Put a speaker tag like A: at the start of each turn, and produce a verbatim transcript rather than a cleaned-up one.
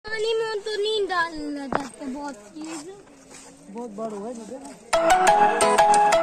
A: पानी में तो नहीं डालना चाहते बहुत चीज
B: बहुत बड़ा है।